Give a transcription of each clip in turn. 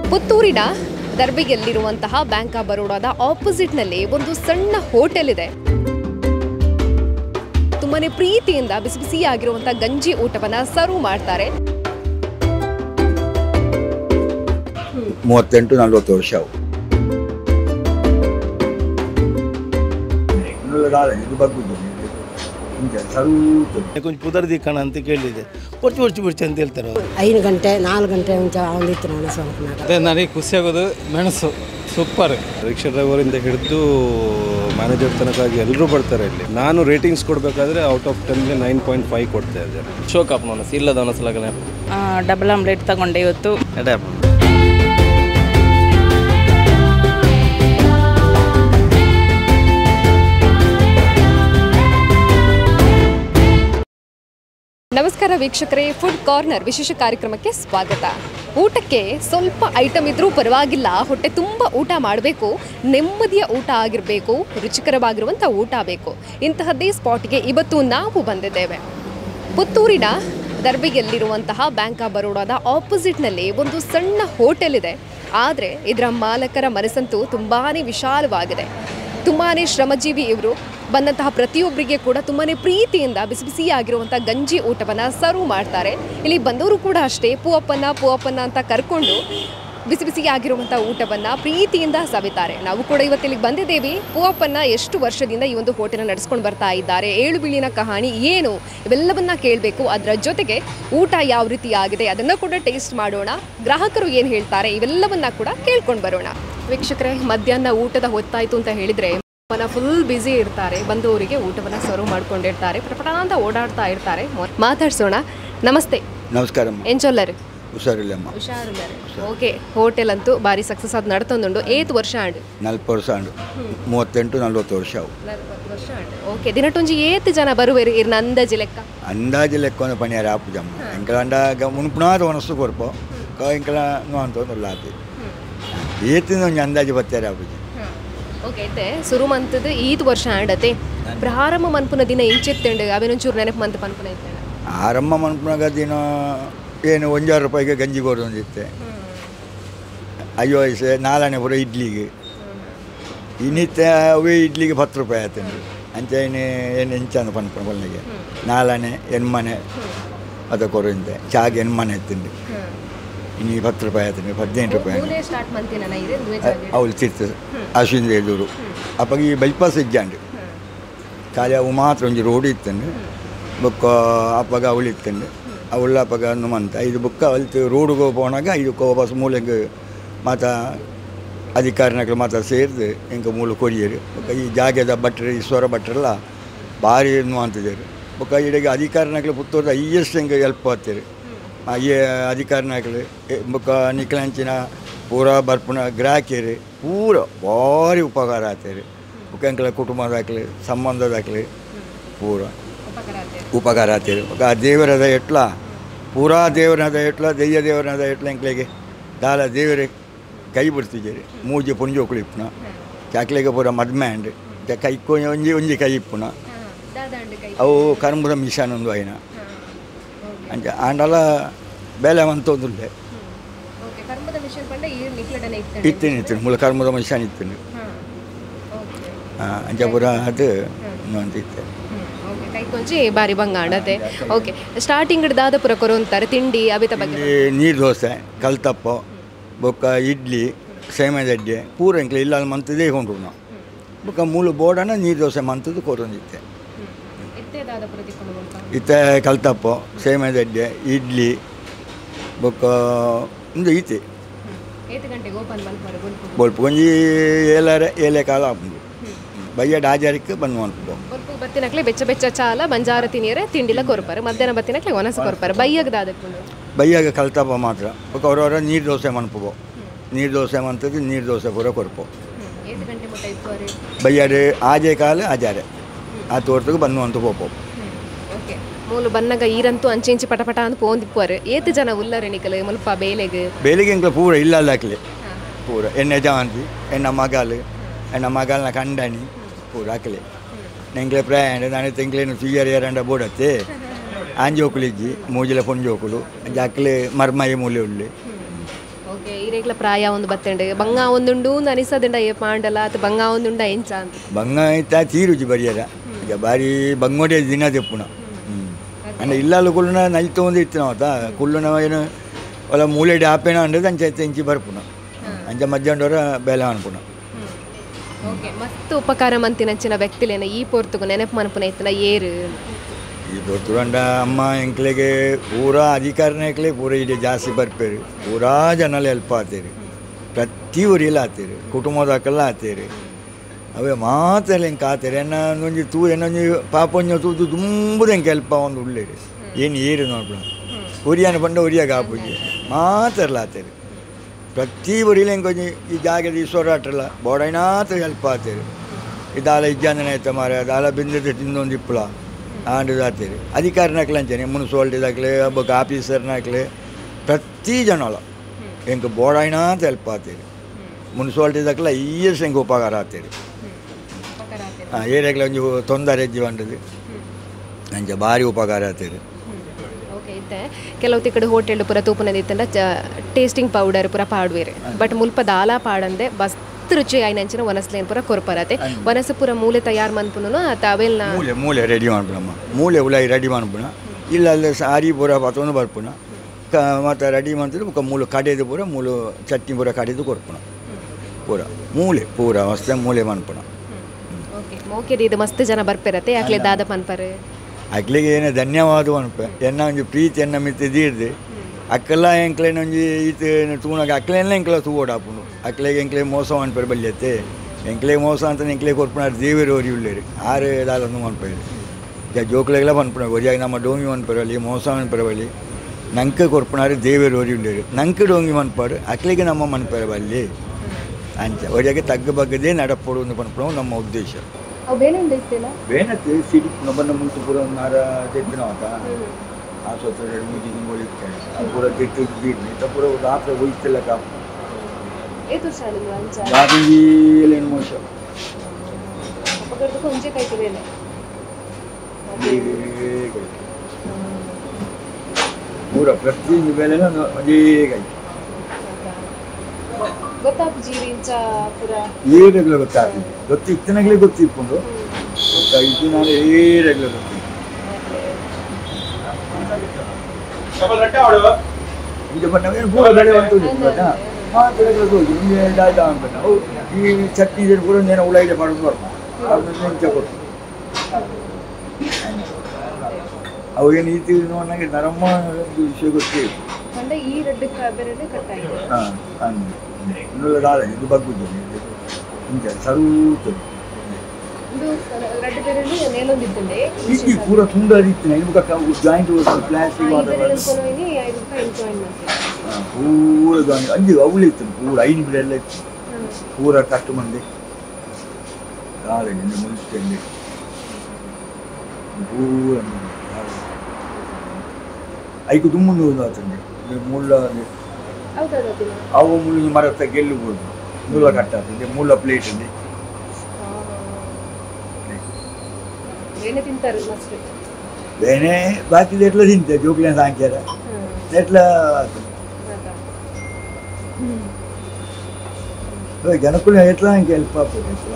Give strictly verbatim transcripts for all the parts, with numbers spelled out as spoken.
ಪುತ್ತೂರಿನ ದರ್ಬೆಯಲ್ಲಿರುವಂತಹ bank of ಬರೋಡಾದ ಆಪೋಸಿಟ್ ನಲ್ಲಿ ಒಂದು ಸಣ್ಣ ಹೋಟೆಲ್ ಇದೆ. ತುಂಬಾನೇ ಪ್ರೀತಿಯಿಂದ ಬಿಸಿ ಬಿಸಿಯಾಗಿರುವಂತಹ ಗಂಜಿ ಊಟವನ್ನ ಸರ್ವ್ ಮಾಡ್ತಾರೆ. ಮೂವತ್ತೆಂಟು ನಲವತ್ತು ವರ್ಷ ಕೊಂಚ ಪುದರ್ ದಿಕ್ಕಣ ಅಂತ ಕೇಳಿದೆ ಒರ್ಚು ಒರ್ಚು ಬಿಡ್ಚಿ ಅಂತ ಹೇಳ್ತಾರೆ. ಐದು ಗಂಟೆ ನಾಲ್ಕು ಗಂಟೆ ಅವನಿತ್ತು ಮೆಣಸು ಅದೇ ನನಗೆ ಖುಷಿ ಆಗೋದು ಮೆಣಸು ಸೂಪರ್. ರಿಕ್ಷಾ ಡ್ರೈವರಿಂದ ಹಿಡಿದು ಮ್ಯಾನೇಜರ್ ತನಕ ಎಲ್ಲರೂ ಬರ್ತಾರೆ ಇಲ್ಲಿ. ನಾನು ರೇಟಿಂಗ್ಸ್ ಕೊಡಬೇಕಾದ್ರೆ ಔಟ್ ಆಫ್ ಟೆನ್ಗೆ ನೈನ್ ಪಾಯಿಂಟ್ ಫೈವ್ ಕೊಡ್ತಾ ಇದ್ದಾರೆ. ಶೋಕಪ್ ಮನಸ್ಸು ಇಲ್ಲದ ಅನಿಸ್ಲಾಗಲೇ ಡಬಲ್ ಆಮ್ಲೆಟ್ ತಗೊಂಡೆ ಇವತ್ತು. ನಮಸ್ಕಾರ ವೀಕ್ಷಕರೇ, ಫುಡ್ ಕಾರ್ನರ್ ವಿಶೇಷ ಕಾರ್ಯಕ್ರಮಕ್ಕೆ ಸ್ವಾಗತ. ಊಟಕ್ಕೆ ಸ್ವಲ್ಪ ಐಟಮ್ ಇದ್ರೂ ಪರವಾಗಿಲ್ಲ, ಹೊಟ್ಟೆ ತುಂಬ ಊಟ ಮಾಡಬೇಕು, ನೆಮ್ಮದಿಯ ಊಟ ಆಗಿರಬೇಕು, ರುಚಿಕರವಾಗಿರುವಂಥ ಊಟ ಬೇಕು. ಇಂತಹದ್ದೇ ಸ್ಪಾಟ್ಗೆ ಇವತ್ತು ನಾವು ಬಂದಿದ್ದೇವೆ. ಪುತ್ತೂರಿನ ದರ್ಬೆಯಲ್ಲಿರುವಂತಹ ಬ್ಯಾಂಕ್ ಆಫ್ ಬರೋಡಾದ ಆಪೋಸಿಟ್ನಲ್ಲಿ ಒಂದು ಸಣ್ಣ ಹೋಟೆಲ್ ಇದೆ. ಆದರೆ ಇದರ ಮಾಲಕರ ಮನಸ್ಸಂತೂ ತುಂಬಾ ವಿಶಾಲವಾಗಿದೆ. ತುಂಬಾ ಶ್ರಮಜೀವಿ ಇವರು. ಬಂದಂತಹ ಪ್ರತಿಯೊಬ್ಬರಿಗೆ ಕೂಡ ತುಂಬಾ ಪ್ರೀತಿಯಿಂದ ಬಿಸಿ ಬಿಸಿಯಾಗಿರುವಂಥ ಗಂಜಿ ಊಟವನ್ನು ಸರ್ವ್ ಮಾಡ್ತಾರೆ. ಇಲ್ಲಿ ಬಂದವರು ಕೂಡ ಅಷ್ಟೇ ಪೂವಪ್ಪನ ಪೂವಪ್ಪನ ಅಂತ ಕರ್ಕೊಂಡು ಬಿಸಿ ಬಿಸಿಯಾಗಿರುವಂಥ ಊಟವನ್ನು ಪ್ರೀತಿಯಿಂದ ಸವಿತಾರೆ. ನಾವು ಕೂಡ ಇವತ್ತು ಇಲ್ಲಿಗೆ ಬಂದಿದ್ದೇವೆ. ಪೂವಪ್ಪನ ಎಷ್ಟು ವರ್ಷದಿಂದ ಈ ಒಂದು ಹೋಟೆಲ್ ನಡೆಸ್ಕೊಂಡು ಬರ್ತಾ ಇದ್ದಾರೆ, ಏಳು ಬೀಳಿನ ಕಹಾನಿ ಏನು, ಇವೆಲ್ಲವನ್ನ ಕೇಳಬೇಕು. ಅದರ ಜೊತೆಗೆ ಊಟ ಯಾವ ರೀತಿ ಆಗಿದೆ ಅದನ್ನು ಕೂಡ ಟೇಸ್ಟ್ ಮಾಡೋಣ. ಗ್ರಾಹಕರು ಏನು ಹೇಳ್ತಾರೆ ಇವೆಲ್ಲವನ್ನ ಕೂಡ ಕೇಳ್ಕೊಂಡು ಬರೋಣ. ವೀಕ್ಷಕರೇ, ಮಧ್ಯಾಹ್ನ ಊಟದ ಹೊತ್ತಾಯಿತು ಅಂತ ಹೇಳಿದರೆ ಮನ ಫುಲ್ ಬ್ಯುಸಿ ಇರ್ತಾರೆ. ಬಂದವರಿಗೆ ಊಟವನ್ನು ಸರ್ವ್ ಮಾಡ್ಕೊಂಡಿರ್ತಾರೆ, ಪಟಪಟ ಅಂತ ಓಡಾಡ್ತಾ ಇರ್ತಾರೆ. ಮಾತಾಡ್ಸೋಣ. ನಮಸ್ತೆ. ನಮಸ್ಕಾರ. ಎಂಚೊಲ್ಲರು ಹುಷಾರಿಲ್ಲಮ್ಮ. ಹುಷಾರಿದ್ದಾರೆ. ಓಕೆ, ಹೋಟೆಲ್ ಅಂತೂ ಭಾರಿ ಸಕ್ಸಸ್ ಆಗಿ ನಡ್ತೊಂದುಂಡು. ಏತ್ ವರ್ಷ ಆಂಡು ನಲ್ವತ್ತು ವರ್ಷ ಆಂಡು ಮೂವತ್ತೆಂಟು ನಲ್ವತ್ತು ವರ್ಷ ಅವು ನಲ್ವತ್ತು ವರ್ಷ ಆಂಡು. ಓಕೆ, ದಿನಟೊಂಜಿ ಏತ್ ಜನ ಬರುವೇರು ಇರ್ನ ಅಂದಾಜು ಲೆಕ್ಕ? ಅಂದಾಜು ಲೆಕ್ಕ ಒಂದು ಪಣಿಯಾರ ಆಪು ಜಮ್ಮ ಎಂಕಲ ಅಂಡಾಗ ಮುನ್ಪುನಾದ ಒಣಸು ಕೊರ್ಪು ಎಂಕಲ ಅಂತ ಒಂದು ಲಾತಿ ಏತಿನ ಒಂದು ಅಂದಾಜು ಬತ್ತಾರೆ ಆಪುಜಿ. ಓಕೆ, ಐತೆ ಸುರು ಮಂತದ ಈದ್ ವರ್ಷ ಆಂಡತೆ ಪ್ರಾರಂಭ ಮನ್ಪುನ ದಿನ ಇಂಚೆತ್ತಂಡು ಅವೇನೊಂಚೂರು ನೆನಪು ಮಂತ್ ಪನ್ಪುನ ಇತ್ತೇನೆ. ಆರಂಭ ಮನ್ಪುನಾಗ ದಿನ ಏನು ಒಂಜಾರು ರೂಪಾಯಿಗೆ ಗಂಜಿ ಕೊಡೋದಿತ್ತೆ. ಅಯ್ಯೋ ವಯಸ್ಸೆ ನಾಲ್ಕನೇ ಪುರ ಇಡ್ಲಿಗೆ ಇನ್ನಿತ್ತ ಅವೇ ಇಡ್ಲಿಗೆ ಹತ್ತು ರೂಪಾಯಿ ಆಯ್ತಂಡು ಅಂಚೆ ಏನು ಏನು ಹೆಂಚಂದು ಪನ್ಪುನ ಬಲ್ಲಿಗೆ ನಾಲ್ಕನೇ ಎನ್ಮನೆ ಅದ ಕೊರಂತೆ ಚಾಗೆ ಎನ್ಮನೆ ಎತ್ತಂಡು ಇನ್ನು ಹತ್ತು ರೂಪಾಯಿ ಆಯ್ತಂಡು ಹದಿನೆಂಟು ರೂಪಾಯಿ ಅವಳು ತಿರ್ತು ಅಶ್ವಿಂದ ಎದುರು ಅಪ್ಪಾಗ ಈ ಬೈಪಾಸ್ ಇಜ್ಜಾಂಡು ಖಾಲಿ ಅವು ಮಾತ್ರ ಒಂದು ರೋಡ್ ಇತ್ತಂಡು ಬೊಕ್ಕ ಅಪ್ಪಾಗ ಅವಳು ಇತ್ತಂಡು ಅವಳ ಅಪ್ಪಾಗ ಹನುಮಂತ ಇದು ಬುಕ್ಕ ಅಲ್ತು ರೋಡಿಗೆ ಹೋಗೋಣಾಗ ಇದಕ್ಕೆ ವಾಪಸ್ ಮೂಲೆಗೆ ಮಾತ ಅಧಿಕಾರಿನಗಳು ಮಾತ್ರ ಸೇರಿದು ಹೆಂಗೆ ಮೂಲ ಕೊರಿಯರು ಬೊಕ್ಕ ಈ ಜಾಗದ ಭಟ್ರು ಈಶ್ವರ ಭಟ್ರೆಲ್ಲ ಭಾರಿ ಅಂತಿದ್ದಾರೆ. ಬೊಕ್ಕ ಇಡೆಗೆ ಅಧಿಕಾರಿನಗಳು ಪುತ್ತೂರದ ಹೈಯೆಸ್ಟ್ ಹೆಂಗೆ ಹೆಲ್ಪ್ ಆಗ್ತಾರೆ ಈ ಅಧಿಕಾರಿನಗಳು ಬೊಕ್ಕ ನಿಖಲಂಚಿನ ಪೂರ ಬರ್ಪುನ ಗ್ರಾಹಕರು ಪೂರ ಭಾರಿ ಉಪಕಾರ ಆಗ್ತಾರೆ. ಬೊಕ್ಕ ಎಂಕಲ ಕುಟುಂಬದಾಗಲಿ ಸಂಬಂಧದಾಗಲಿ ಪೂರ ಉಪಕಾರ ಆಗ್ತಾರೆ. ಬೊಕ್ಕ ದೇವರದ ಎಟ್ಲ ಪೂರಾ ದೇವರದ ಎಟ್ಲ ದೆಯ್ಯ ದೇವರದ ಎಟ್ಲ ಎಂಕ್ಲೆಗೆ ದಾಲ ದೇವರೇ ಕೈ ಬಿಡ್ತಿದ್ದೀರಿ ಮೂಜಿ ಪುಂಜು ಕುಳಿಪ್ಪುನ ಚಾಕ್ಲೆಗೆ ಪೂರ ಮದ್ಮ್ಯಾಂಡ್ ಕೈ ಒಂಜಿ ಒಂಜಿ ಕೈ ಇಪ್ಪುನ ಅವು ಕರ್ಮದ ಮಿಷನ್ ಒಂದು ಐನ ಅಂಚ ಆಂಡಲ ಬೇಲೆ ಅಂತಂದುಲ್ಲೆ ಇತ್ತೀನಿ ಇತ್ತೀನಿ ಮೂಲ ಕರ್ಮದ ಮಿಷನ್ ಇತ್ತೀನಿ ಹಾಂ ಅಂಚ ಪೂರ ಅದು ಅಂತ ಇತ್ತೆ ಕೈಕೊಂಚಿ ಬಾರಿ ಬಂಗಾಡತೆ. ಓಕೆ, ಸ್ಟಾರ್ಟಿಂಗ್ ದಾದ ಪುರ ಕೊರಂತಾರೆ ತಿಂಡಿ ಅವಿತ ಬಗ್ಗೆ ನೀರು ದೋಸೆ ಕಲ್ತಪ್ಪ ಬೊಕ್ಕ ಇಡ್ಲಿ ಸೇಮೆ ದಡ್ಡೆ ಪೂರ ಎಂಕ್ಲೆ ಇಲ್ಲ ಮಂತದೇ ಕೊಂಡ್ರು ನಾವು ಬೊಕ್ಕ ಮೂಲ ಬೋರ್ಡನ ನೀರು ದೋಸೆ ಮಂತದ್ದು ಕೊರೊಂದಿತ್ತೆ. ಇತ್ತೆ ಕಲ್ತಪ್ಪ ಸೇಮೆ ದಡ್ಡೆ ಇಡ್ಲಿ ಬೊಕ್ಕ ಒಂದು ಈತೆ ಬೊಲ್ಪು ಕೊಂಜಿ ಏಲರೆ ಏಲೆ ಕಾಲ ಹಾಕೊಂಡು ಬಯ್ಯ ಡಾಜಾರಿಕ್ಕೆ ಬಂದು ಅನ್ಕೋ ಬತ್ತಿನಕ್ಲೆ ಬೆಚ್ಚ ಬೆಚ್ಚ ಚಾಲ ಬಂಜಾರ ತಿನಿಯರೆ ತಿಂಡಿಲ ಕೊರ್ಪಾರೆ ಮಧ್ಯಾಹ್ನ ಬತ್ತಿನಕ್ಲೆ ಒನಸ ಕೊರ್ಪಾರೆ ಬಯ್ಯಾಗ ದಾದಕ್ಕೆ ಬಯ್ಯಾಗ ಕಲ್ತಪ್ಪ ಮಾತ್ರ ಬೊಕ್ಕ ಅವರವರ ನೀರು ದೋಸೆ ಮನ್ಪುಗೋ ನೀರು ದೋಸೆ ಮಂತದ್ದು ನೀರು ದೋಸೆ ಪೂರ ಕೊರ್ಪು ಬಯ್ಯಾರೆ ಆಜೆ ಕಾಲ ಆಜಾರೆ ಆ ತೋಟಕ್ಕೆ ಬಂದು ಅಂತ ಹೋಪೋ ಮೂಲು ಬನ್ನಗ ಈರಂತೂ ಅಂಚೆ ಇಂಚಿ ಪಟ ಪಟ ಅಂತ ಪೋಂದಿಪ್ಪುವರು ಏತು ಜನ ಉಲ್ಲರೆ ನಿಕಲು ಮುಲ್ಪ ಬೇಲೆಗೆ ಬೇಲೆಗೆ ಎಂಕ್ಲ ಪೂರ ಇಲ್ಲದಾಕ್ಲೆ ಪೂರ ಎಣ್ಣೆ ಜಾಂತಿ ಎಣ್ಣ ಮಗಾಲು ಎಣ್ಣ ಮಗಾಲನ ಕಂಡನಿ ಪೂರ ಹಾಕಲೆ ನೆಂಗ್ಲೆ ಪ್ರಯಾಣ ನಾನು ತೆಂಗ್ಲೇನು ಸುಯ್ಯರ್ ಏರಂಡ ಬೋಡತ್ತೆ ಆಂಜೋಕುಲಿಜ್ಜಿ ಮೂಜಿಲ ಪೊಂಜೋಕುಲು ಜಾಕ್ಲೆ ಮರ್ಮಯ ಮೂಲೆ ಉಳ್ಳಿ ಓಕೆ ಈರೇಗ್ಲ ಪ್ರಾಯ ಒಂದು ಬತ್ತಂಡೆ ಬಂಗ ಒಂದುಂಡು ಅಂತ ಅನಿಸದಂಡ ಏ ಪಾಂಡಲ ಅಥವಾ ಬಂಗ ಒಂದುಂಡ ಎಂಚ ಅಂತ ಬಂಗ ಆಯ್ತಾ ತೀರುಜಿ ಬರಿಯರ ಈಗ ಬಾರಿ ಬಂಗೋಡೆ ದಿನ ತೆಪ್ಪುನ ಹ್ಞೂ ಅಂದ್ರೆ ಇಲ್ಲಲ್ಲ ಕುಳ್ಳುನ ನೈತು ಒಂದು ಇತ್ತು ನಾವು ಆತ ಕುಳ್ಳುನ ಏನು ಒಲ ಮೂಲೆಡೆ ಆಪೇನ ಅಂಡದು ಅಂಚೆ ಎಂಚಿ ಬರ್ಪುನ ಅಂಚೆ ಮಧ್ಯಾಹ್ನವರ ಬೇಲೆ ಅನ್ಪುನ ಓಕೆ ಮಸ್ತ್ ಉಪಕಾರ ಮಂತಿನಂಚಿನ ವ್ಯಕ್ತಿಲೇನ ಈ ಪೊರ್ತುಗು ನೆನಪು ಮನಪುನ ಇತ್ತನ ಏರು ಈ ಗೊತ್ತುಂಡ ಅಮ್ಮ ಎಂಕ್ಲೆಗೆ ಪೂರಾ ಅಧಿಕಾರನೇಕ್ಲೆ ಪೂರ ಇಡೀ ಜಾಸ್ತಿ ಬರ್ಪೇರು ಪೂರಾ ಜನಲ್ಲ ಹೆಲ್ಪ್ ಆತೀರಿ ಪ್ರತಿ ಊರಿಲ್ಲ ಆತೀರಿ ಕುಟುಂಬದ ಹಾಕಲ್ಲ ಆತೀರಿ ಅವೇ ಮಾತ್ರ ಹೆಂಗೆ ಆತೀರಿ ಎನ್ನ ಒಂಜಿ ತೂ ಏನೊಂಜಿ ಪಾಪೊಂಜ ತೂದು ತುಂಬುದು ಹೆಂಗೆ ಹೆಲ್ಪ್ ಒಂದು ಉಳ್ಳೇರಿ ಏನು ಏರು ನೋಡ್ಬಿಡ ಉರಿಯಾನ ಬಂಡ ಉರಿಯಾಗ ಆಪುಜಿ ಮಾತ್ರಲ್ಲ ಆತೀರಿ ಪ್ರತಿ ಊರಿಲ್ಲ ಹೆಂಗೆ ಕೊಂಚ ಈ ಜಾಗದ ಈ ಸೊರಾಟಲ್ಲ ಬೋಡೈನಾತ್ರ ಹೆಲ್ಪ್ ಆತೀರಿ ಇದಾಲ ಇಜ್ಜಾಂಜನ ಆಯ್ತ ಮಾರ ಅದಾಲ ಬಿಂದಿದೆ ತಿಂದೊಂದು ಇಪ್ಪಳ ಆಂಡದಾಗ್ತೀರಿ ಅಧಿಕಾರಿನಾಕ್ಲೆ ಅಂಚನೆ ಮುನ್ಸಿಪಾಲ್ಟಿದಾಗಲೇ ಒಬ್ಬ ಆಫೀಸರ್ನಾಕ್ಲೆ ಪ್ರತಿ ಜನಲ ಹೆಂಗೆ ಬೋಡಾಯಿನ ಅಂತ ಹೆಲ್ಪ್ ಆಗ್ತೀರಿ ಮುನ್ಸಿಪಾಲ್ಟಿದಾಗಲ ಇಯರ್ಸ್ ಹೆಂಗೆ ಉಪಕಾರ ಆಗ್ತೀರಿ ಹಾಂ ಏರಿಯಾಗ್ಲ ಒಂಜಿ ತೊಂದರೆ ಹೆಜ್ಜೆ ಬಂಡದು ಅಂಚೆ ಭಾರಿ ಉಪಕಾರ ಆಗ್ತೀರಿ ಓಕೆ ಇತ್ತೆ ಕೆಲವು ತಿಕ್ಕಡೆ ಹೋಟೆಲ್ ಪೂರ ತೂಪುನದಿತ್ತಂಡ ಟೇಸ್ಟಿಂಗ್ ಪೌಡರ್ ಪೂರ ಪಾಡ್ವೇರೆ ಬಟ್ ಮುಲ್ಪ ದಾಲ ಪಾಡಂದೆ ಬಸ್ ರುಚಿ ಆಯ್ನಂಚಿನ ವನಸ್ಲೇನ್ ಪೂರ ಕೊರ್ಪರತೆ ವನಸ ಪೂರ ಮೂಲೆ ತಯಾರು ಮನ್ಪುನು ಅತ ಅವೆಲ್ನ ಮೂಲೆ ಮೂಲೆ ರೆಡಿ ಮಾಡ್ಬಿಡಮ್ಮ ಮೂಲೆ ಉಲಾಯಿ ರೆಡಿ ಮಾಡ್ಬಿಡ ಇಲ್ಲ ಅಲ್ಲಿ ಸಾರಿ ಪೂರ ಪತ್ತೊಂದು ಬರ್ಪುನ ಕ ಮತ್ತು ರೆಡಿ ಮಾಡ್ತಿದ್ರೆ ಬುಕ್ಕ ಮೂಲು ಕಡೆದು ಪೂರ ಮೂಲು ಚಟ್ನಿ ಪೂರ ಕಡೆದು ಕೊರ್ಪುನ ಪೂರ ಮೂಲೆ ಪೂರ ಹೊಸ ಮೂಲೆ ಮನ್ಪುನ ಓಕೆ ಮೋಕೆದು ಇದು ಮಸ್ತ್ ಜನ ಬರ್ಪಿರತ್ತೆ ಯಾಕ್ಲೆ ದಾದ ಪನ್ಪರು ಅಕ್ಲಿಗೆ ಏನು ಧನ್ಯವಾದ ಅನ್ಪ ಎನ್ನ ಒಂಜಿ ಪ್ರೀತಿ ಎನ್ನ ಮಿತ್ತ ದೀರ್ದು ಅಕ್ಕಲ್ಲ ಎಂಕ್ಲೇನ ಒಂಜಿ ಈತ ತೂಣಾಗ ಅಕ್ಲೆಲ್ಲ ಎಂಕ್ಲ ತೂಗೋಡು ಆಪುಂಡು ಅಕ್ಲೆಗೆ ಎಂಕ್ಲೆ ಮೋಸ ಅನ್ಪೇರು ಬಲ್ಯತ್ತೆ ಎಂಕ್ಲೆ ಮೋಸ ಅಂತ ಎಂಕ್ಲೆ ಕೊರ್ಪುನಾರು ದೇವರು ಒರಿ ಉಳ್ಳೇರಿ ಆರು ದಾಲೊಂದು ಅನ್ಪೇರು ಈಗ ಜೋಕ್ಲೆಗೆಲ್ಲ ಪನ್ಪುಣ ಒರಿಯಾಗ ನಮ್ಮ ಡೋಂಗಿ ಅನ್ಪೇರು ಅಲ್ಲಿ ಮೋಸ ಅನ್ಪೇರು ಬಲ್ಲಿ ನಂಗೆ ಕೊರ್ಪುನಾರು ದೇವರು ಒರಿ ಉಳ್ಳೇರಿ ನಂಗೆ ಡೋಂಗಿ ಮನ್ಪಾಡು ಅಕ್ಲಿಗೆ ನಮ್ಮ ಮನ್ಪೇರು ಬಲ್ಲಿ ಅಂಚ ಒರಿಯಾಗೆ ತಗ್ಗ ಬಗ್ಗದೇ ನಡಪಡು ಅಂತ ಪನ್ಪುಣ ನಮ್ಮ ಉದ್ದೇಶ ಬೇನತ್ತೆ ಸಿಡಿ ನಮ್ಮನ್ನ ಮುಂಚೆ ಪೂರ ನಾರ ತೆತ್ತಿನ ಆತ ಆ ಸ್ವತಃ ಎರಡು ಮೂರು ದಿನ ಹೋಳಿರ್ತೇನೆ ಅದು ಪೂರ ತೆತ್ತು ಬೀರ್ನಿ ತ ಪೂರ ರಾತ್ರಿ ಹೋಯ್ತಿಲ್ಲ ಕಾಪು ಗಾಡಿಯಲ್ಲಿ ಏನು ಮೋಸ ಪೂರ ಪ್ರತಿಯೊಂದು ಬೆಲೆನ ಅದೇ ಕೈ ಏರೆಗ್ಲ ಗೊತ್ತಾಗ್ತದೆ ಗೊತ್ತು ಇತ್ತನಾಗಲೇ ಗೊತ್ತಿಪ್ಕೊಂಡು ಗೊತ್ತಾಗಿದ್ದು ನಾನು ಏರೆಗ್ಲ ಗೊತ್ತಿಲ್ಲ ಈಗ ಬಣ್ಣವೇನು ಪೂರ ಬೆಳೆ ಬಂತು ಮಾತಾಡೋದು ನಿಮಗೆ ಡಾಯ್ದ ಅನ್ಬೇಡ ಅವು ಈ ಚಟ್ನಿ ಪೂರ ನೇನ ಉಳ್ಳಾಗಡ್ಡೆ ಮಾಡೋದು ಬರ್ಬೋದು ಅದನ್ನ ಕೊಟ್ಟು ಅವು ಏನು ಈ ತೀರಿ ನೋಡಿನಾಗೆ ನರಮ್ಮ ಒಂದು ವಿಷಯ ಗೊತ್ತೇ ಹಾಂ ಹಾಂ ಇನ್ನೊಲ್ಲ ದಾದ ಇದು ಬಗ್ಗುದು ಹಿಂಗೆ ಸರೂತದೆ ಇಡ್ಲಿ ಪೂರ ತುಂಡರಿತ್ತು ಇವಾಗ ಜಾಯಿಂಟ್ ಪ್ಲಾಸ್ಟಿಕ್ ಪೂರ ಜಾಯಿಂಟ್ ಅಂಜಿ ಅವಳಿತ್ತು ಪೂರ ಐದು ಬಿಡ ಎಲ್ಲ ಇತ್ತು ಪೂರ ಕಟ್ಟು ಮಂದಿ ಕಾಲೇ ಮುಗಿಸ್ತೇನೆ ಪೂರ ಐಕು ತುಂಬುಂದು ಆತಂದೆ ಮುಳ್ಳ ಅವು ಮುಳ್ಳು ಮರ ಗೆಲ್ಲುಬೋದು ಮುಳ್ಳ ಕಟ್ಟಾತಂದೆ ಮುಳ್ಳ ಪ್ಲೇಟ್ ಅಂದೆ ಬೇನೆ ಬಾಕಿದ ಎಟ್ಲ ತಿಂತೆ ಜೋಕ್ಲಿನ ಸಾಂಕ್ಯಾರ ಎಟ್ಲ ಜನಕ್ಕೂ ಎಟ್ಲ ಹಂಗೆ ಹೆಲ್ಪ್ ಆಗ್ತದೆ ಎಟ್ಲ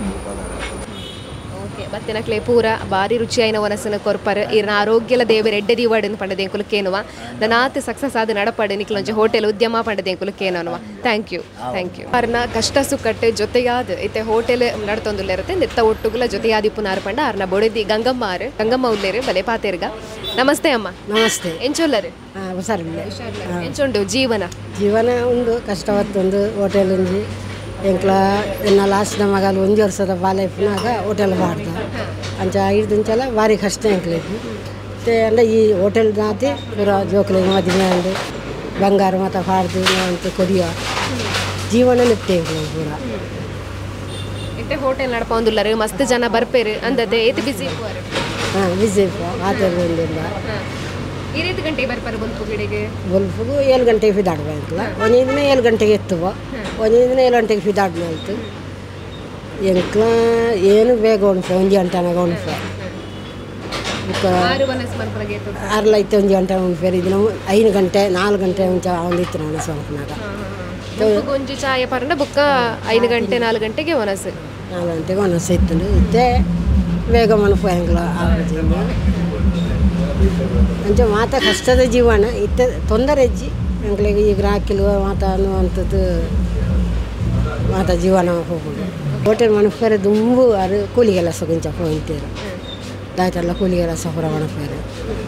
ಬತ್ತಿನಕ್ಲೆ ಪೂರ ಭಾರಿ ರುಚಿಯಾಯಿನ ವನಸನ ಕೊರ್ಪರ್ ಇರ್ನ ಆರೋಗ್ಯಲ ದೇವೆ ರೆಡ್ಡೆ ದಿವಾಡನ್ನು ಪಂಡದೆಂಕುಲು ಕೇನುವ ನನಾತ್ ಸಕ್ಸಸ್ ಆದ ನಡಪಡೆ ನಿಕ್ಲೊಂಜಿ ಹೋಟೆಲ್ ಉದ್ಯಮ ಪಂಡದೆಂಕುಲು ಕೇನೋನುವ ಥ್ಯಾಂಕ್ ಯು ಥ್ಯಾಂಕ್ ಯು ಅವ್ರನ್ನ ಕಷ್ಟ ಸುಕ್ಕಟ್ಟೆ ಜೊತೆಯಾದ ಐತೆ ಹೋಟೆಲ್ ನಡ್ತೊಂದುಲ್ಲ ಇರುತ್ತೆ ನಿತ್ತ ಒಟ್ಟುಗುಲ ಜೊತೆಯಾದಿ ಪುನಾರ್ ಪಂಡ ಅವ್ರನ್ನ ಬೊಡೆದಿ ಗಂಗಮ್ಮ ಆರು ಗಂಗಮ್ಮ ಉಲ್ಲೇರು ಬಲೆ ಪಾತೇರ್ಗ ನಮಸ್ತೆ ಅಮ್ಮ ನಮಸ್ತೆ ಎಂಚೊಲ್ಲರು ಹುಷಾರಿಲ್ಲ ಎಂಚುಂಡು ಜೀವನ ಜೀವನ ಉಂಡು ಕಷ್ಟವತ್ತೊಂದು ಹೋಟೆಲ್ ಉಂಜಿ ಎಂಕ್ಲ ಎನ್ನ ಲಾಸ್ಟ್ ಮಗಲು ಒಂದು ವರ್ಷದ ಬಾಲೈಫ್ನಾಗ ಹೋಟೆಲ್ ಮಾಡ್ದ ಅಂಚ ಹಿಡ್ದಿಂಚಲ ಭಾರಿ ಕಷ್ಟ ಎಂಕ್ಲಿಗೆ ಮತ್ತೆ ಅಂದ್ರೆ ಈ ಹೋಟೆಲ್ ನಾತಿ ಪೂರ ಜೋಕ್ಲಿಗೆ ಮದುವೆ ಅಂಡು ಬಂಗಾರ ಮತ್ತು ಪಾಡ್ದು ಅಂತ ಕೊಡಿಯ ಜೀವನ ನಿಪ್ತೆ ಪೂರ ಇಟ್ಟೆ ಹೋಟೆಲ್ ನಡ್ಪೊಂದುಲ್ಲರು ಮಸ್ತ್ ಜನ ಬರ್ಪೇರು ಅಂದದೆ ಏತ್ ಬಿಸಿ ಹಾಂ ವಿಜಯಪುರ ಆತಲ್ಲಿ ಒಂದಿಲ್ಲ ಈ ರೀತಿ ಗಂಟೆಗೆ ಬರ್ಪಾರು ಬಲ್ಪು ಗಿಡಿಗೆ ಬಲ್ಪುಗು ಏಳು ಗಂಟೆಗೆ ಫಿದಾಡ್ಬೇಕಲ್ಲ ಒಂದೇ ದಿನ ಏಳು ಗಂಟೆಗೆ ಎತ್ತುವ ಒಂದೇ ದಿನ ಏಳು ಗಂಟೆಗೆ ಫಿದಾಡ್ಮೇಲ್ತು ಎಂಕ್ಲ ಏನು ಬೇಗ ಉಣ್ಪ ಒಂದು ಗಂಟೆನಾಗ ಉಣ್ಪ ಬುಕ್ಕ ಆರು ವನಸ್ ಮಲ್ಪನಗೆ ಆರ್ಲ ಐತೆ ಒಂದು ಗಂಟೆ ಒಂದು ಫೇರ್ ಇದು ನಾವು ಐದು ಗಂಟೆ ನಾಲ್ಕು ಗಂಟೆ ಮುಂಚೆ ಒಂದಿತ್ತು ನಾನು ಸ್ವಲ್ಪನಾಗ ಒಂಜಿ ಚಾಯ ಪರಂಡ ಬುಕ್ಕ ಐದು ಗಂಟೆ ನಾಲ್ಕು ಗಂಟೆಗೆ ವನಸ್ ನಾಲ್ಕು ಗಂಟೆಗೆ ಒನಸ್ ಇತ್ತು ಇತ್ತೆ ಬೇಗ ಮನಪು ಹೆಂಗ್ಲ ಆಗೋದಿಲ್ಲ ಅಂಚೆ ಮಾತ ಕಷ್ಟದ ಜೀವನ ಇತ್ತೆ ತೊಂದರೆ ಅಜ್ಜಿ ಹೆಂಗ್ಳಿಗೆ ಈಗ ರಾಕಿಲ್ವ ಮಾತ ಅನ್ನುವಂಥದ್ದು ಮಾತ ಜೀವನ ಹೋಗೋದು ಹೋಟೆಲ್ ಮನಪೇರೆ ದುಂಬು ಅದು ಕೂಲಿಗೆಲ್ಲ ಸೊಗಂಚ ಹೋಗ್ತೀರು ದಾಯ್ತೆಲ್ಲ ಕೂಲಿಗೆಲ್ಲ ಸಫರ ಮನಪೇರೆ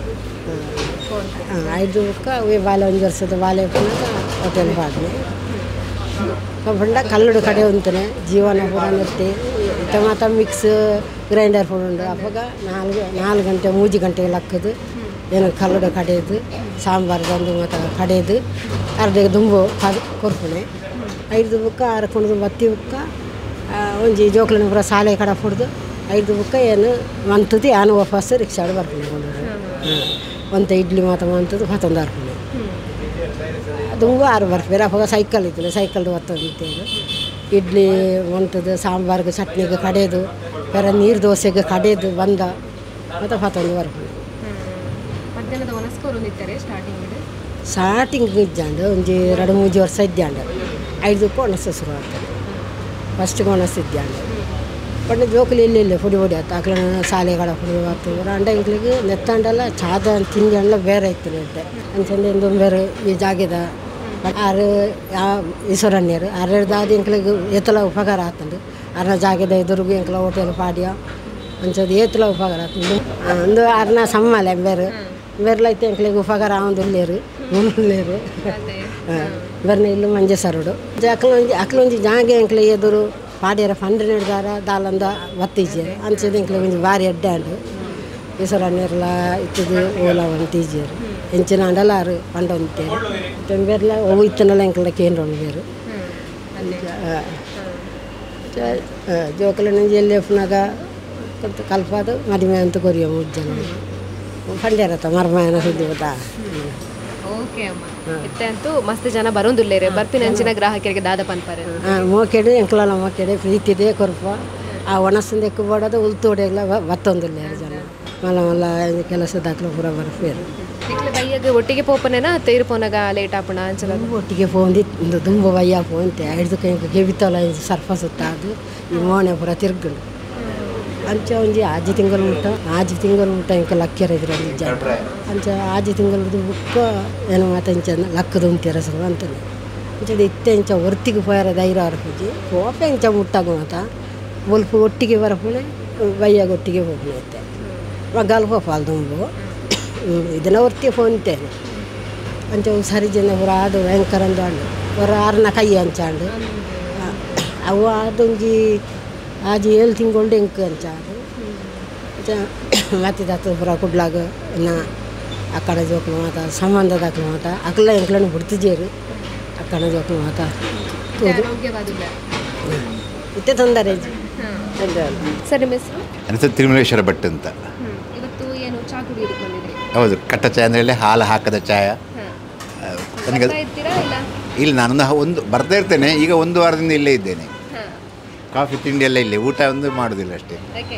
ಹಾಂ ಐದು ಬುಕ್ಕ ಅವೇ ಬಾಲೆ ಒಂದು ವರ್ಷದ ಬಾಲೆ ಪುನಃ ಹೋಟೆಲ್ ಬಾಡ್ನೆ ಬಂಡ ಕಲ್ಲುಡು ಕಡೆ ಉಂತಾನೆ ಜೀವನ ಪೂರ ನಿರ್ತಿ ಇತ್ತ ಮಾತ ಮಿಕ್ಸ್ ಗ್ರೈಂಡರ್ ಪೂರ ಉಂಡು ಅವಾಗ ನಾಲ್ಕು ನಾಲ್ಕು ಗಂಟೆ ಮೂಜಿ ಗಂಟೆಗೆ ಲಕ್ಕದು ಏನು ಕಲ್ಲುಡು ಕಡೆಯದು ಸಾಂಬಾರು ತಂದು ಮತ್ತು ಕಡೆಯದು ಅರ್ಧಗೆ ದುಂಬು ಕದ್ ಕೊರ್ಪುಣೆ ಐದು ಬುಕ್ಕ ಅರ್ಕೊಂಡು ಬತ್ತಿ ಬುಕ್ಕ ಒಂಜಿ ಜೋಕ್ಲಿನ ಪೂರ ಸಾಲೆ ಕಡೆ ಹೊಡ್ದು ಐದು ಬುಕ್ಕ ಏನು ಮಂತದ್ದು ಯಾನು ವಾಪಸ್ ರಿಕ್ಷಾಡು ಬರ್ಕೊಂಡು ಒಂದು ಇಡ್ಲಿ ಮಾತ ಮಂತದ್ದು ಮತ್ತೊಂದು ಅರ್ಕೊಂಡು ದುಂಬು ಆರು ಬರ್ಬೇರೆ ಅವಾಗ ಸೈಕಲ್ ಇದ್ದಿಲ್ಲ ಸೈಕಲ್ದು ಒತ್ತೊಂದಿದ್ದೇವೆ ಇಡ್ಲಿ ಮಂತದ್ದು ಸಾಂಬಾರ್ಗೆ ಚಟ್ನಿಗೆ ಕಡೆಯೋದು ಬೇರೆ ನೀರು ದೋಸೆಗೆ ಕಡೆಯೋದು ಬಂದ ಮತ್ತು ಮತ್ತೊಂದು ಬರ್ಕೊಂಡು ಮಧ್ಯಾಹ್ನದ ವನಸ್ಕೋರು ನಿಂತಾರೆ ಸ್ಟಾರ್ಟಿಂಗ್ ಸ್ಟಾರ್ಟಿಂಗ್ ಇದ್ದಾಂಡು ಒಂದು ಎರಡು ಮೂರು ವರ್ಷ ಇದ್ದಾಂಡು ಐದಕ್ಕೂ ಒಣಸ ಶುರು ಆಗ್ತದೆ ಫಸ್ಟಿಗೆ ಒಣಸಿದ್ದಾಂಡು ಬಟ್ ಜೋಕುಲಿ ಇಲ್ಲಿ ಇಲ್ಲಿ ಪುಡಿ ಪುಡಿ ಆಯ್ತು ಅಕ್ಲ ಶಾಲೆಗಳ ಪುಡಿ ಆಯ್ತು ಅಂಡ ಇಡ್ಲಿಗೆ ನೆತ್ತಂಡೆಲ್ಲ ಚಾದ ತಿಂಡಿ ಎಲ್ಲ ಬೇರೆ ಇತ್ತು ನೆಟ್ಟೆ ಅಂಚಂದು ಬೇರೆ ಈ ಜಾಗದ ಆರು ಯಾವ ಈಶ್ವರಣ್ಯರು ಆರ್ಯರ್ದಾದ ಇಂಕ್ಲಿಗೆ ಏತಲ ಉಪಕಾರ ಆಗ್ತಂಡು ಅರ್ನ ಜಾಗದ ಎದುರುಗು ಇಂಕ್ಲ ಹೋಟೆಲ್ ಪಾಡ್ಯ ಅಂಚದು ಏತಲ ಉಪಕಾರ ಆಗ್ತಂಡು ಒಂದು ಅರ್ನ ಸಮ್ಮಲೆ ಬೇರೆ ಬೇರ್ಲೈತೆ ಇಂಕ್ಲಿಗೆ ಉಪಕಾರ ಒಂದು ಇಲ್ಲೇರು ಮುಂದೇರು ಬೇರೆ ಇಲ್ಲು ಮಂಜೆ ಸರುಡು ಅಕ್ಲೊಂಜಿ ಅಕ್ಲೊಂಜಿ ಜಾಗೆ ಇಂಕ್ಲೆ ಎದುರು ಪಾಡ್ಯರ ಪಂಡ್ರೆ ನಡೆದಾರ ದಾಲಂದ ಒತ್ತೀಜರು ಅಂಚದು ಇಂಕ್ಲೆ ಒಂಜಿ ಭಾರಿ ಎಡ್ಡೆ ಅಂಡು ಈಶ್ವರಣ್ಯರ್ಲ ಇತ್ತದು ಓಲ ಒಂದು ತೀಜರು ಹೆಂಚಿನ ಅಂಡಲಾರು ಪಂಡ ಒಂತೇರು ಬೇರೆಲ್ಲ ಅವು ಇತ್ತನೆಲ್ಲ ಇಂಕ್ಲ ಕೇಂದ್ರ ಬೇರು ಜೋಕಲ ನಂಜಿ ಎಲ್ಲಿ ಎಫ್ನಾಗ ಕಲ್ಪದು ಮದುವೆ ಅಂತ ಕೊರಿಯ ಮೂರು ಜನ ಪಂಡ್ಯರತ್ತ ಮರ್ಮಾಯನ ಸುದ್ದಿ ಗೊತ್ತಾ ಓಕೆ ಅಮ್ಮ ಇತ್ತೆ ಅಂತೂ ಮಸ್ತ್ ಜನ ಬರೋದಿಲ್ಲೇರೆ ಬರ್ಪಿನ ಅಂಚಿನ ಗ್ರಾಹಕರಿಗೆ ದಾದ ಪನ್ಪಾರೆ ಹಾಂ ಮೋಕೆಡೆ ಎಂಕ್ಲ ಮೋಕೆಡೆ ಪ್ರೀತಿದೆ ಕೊರಪ ಆ ಒಣಸಿಂದ ಎಕ್ಕು ಬೋಡೋದು ಉಲ್ತು ಹೊಡೆಯಲ್ಲ ಬತ್ತೊಂದಿಲ್ಲ ಜನ ಮಲ್ಲ ಮಲ್ಲ ಕೆಲಸ ದಾಖಲೆ ಪೂರ ಬರ್ಪೇರು ಇಕ್ಲೆ ಬೈಯಾಗ ಒಟ್ಟಿಗೆ ಪೋಪನೇನಾ ತೈರು ಪೋನಾಗ ಲೇಟ್ ಆಪಣ ಅಂಚಲ ಒಟ್ಟಿಗೆ ಪೋಂದಿ ಒಂದು ದುಂಬ ಬಯ್ಯ ಪೋಂತೆ ಐದು ಕೈ ಕೆವಿತಲ್ಲ ಸರ್ಫ ಸುತ್ತ ಅದು ಈ ಮೋಣೆ ಪೂರ ತಿರ್ಗಂಡು ಅಂಚ ಒಂಜಿ ಆಜಿ ತಿಂಗಳು ಮುಟ್ಟ ಆಜಿ ತಿಂಗಳು ಮುಟ್ಟ ಇಂಕ ಲಕ್ಕ್ಯರ ಇದ್ರಲ್ಲಿ ಜನ ಅಂಚ ಆಜಿ ತಿಂಗಳದ್ದು ಬುಕ್ಕ ಏನು ಮಾತು ಇಂಚ ಲಕ್ಕದ ಉಂತಿರ ಸರ್ ಅಂತಾನೆ ಇಂಚದ ಇತ್ತೆ ಇಂಚ ಹೊರ್ತಿಗೆ ಪೋಯರ ಧೈರ್ಯ ಹೊರಪುಜಿ ಕೋಪ ಇಂಚ ಮುಟ್ಟಾಗ ಮಾತ ಬೊಲ್ಪ ಒಟ್ಟಿಗೆ ಬರಪುಳೆ ಬಯ್ಯಾಗ ಒಟ್ಟಿಗೆ ಹೋಗ್ಲಿ ಐತೆ ಮಗಾಲ್ ಹೋಪಾಲ್ ದುಂಬು ಇದನ್ನ ಹೊರ್ತಿ ಫೋನ್ತೇನೆ ಅಂಚ ಸರಿ ಜನ ಪುರ ಆಡು ಭಯಂಕರಂದು ಆಡು ಹೊರ ಆರ್ನ ಕೈ ಅಂಚಾಂಡು ಅವು ಅದೊಂಜಿ ಆಜಿ ಏಳು ತಿಂಗಳು ಎಂಕ್ ಅಂಚ ಮತ್ತೆ ದಾತು ಪುರ ಕುಡ್ಲಾಗ ಇನ್ನು ಅಕ್ಕಡ ಜೋಕ್ಲು ಮಾತ ಸಂಬಂಧ ದಾಖಲು ಮಾತ ಅಕ್ಕಲ ಎಂಕ್ಲನ್ನು ಬಿಡ್ತಿದ್ದೀರು ಅಕ್ಕಡ ಜೋಕ್ಲು ಮಾತ ಇತ್ತೆ ತೊಂದರೆ ಸರಿ ಮಿಸ್ ನನ್ನ ಹೆಸರು ತಿರುಮಲೇಶ್ವರ ಭಟ್ ಅಂತ. ಇವತ್ತು ಏನು ಚಾ ಕುಡಿಯೋದಕ್ಕೆ ಬಂದಿದ್ರಿ? ಹೌದು, ಕಟ್ಟ ಚಾಯ ಅಂದರೆ ಹಾಲು ಹಾಕದ ಚಾಯ. ನನಗೆ ಇಲ್ಲ, ನಾನೊಂದು ಒಂದು ಬರ್ತಾ ಇರ್ತೇನೆ. ಈಗ ಒಂದು ವಾರದಿಂದ ಇಲ್ಲೇ ಇದ್ದೇನೆ. ಕಾಫಿ ತಿಂಡಿ ಎಲ್ಲ ಇಲ್ಲೇ, ಊಟ ಒಂದು ಮಾಡೋದಿಲ್ಲ ಅಷ್ಟೇ.